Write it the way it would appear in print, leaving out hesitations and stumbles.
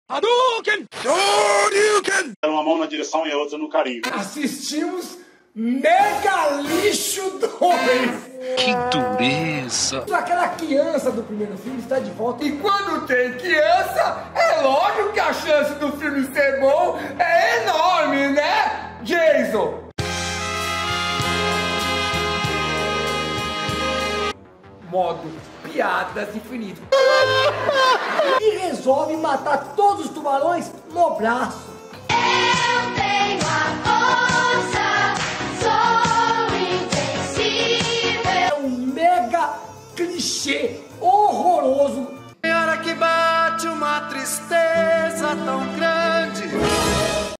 Hadouken! Shoryuken! Uma mão na direção e a outra no carinho. Assistimos Mega Lixo 2. Que dureza! Aquela criança do primeiro filme está de volta. E quando tem criança, é lógico que a chance do filme ser bom é enorme, né, Jason? Modo piadas infinito. E resolve matar todos os tubarões no braço. Eu tenho a força, sou invencível. É um mega clichê.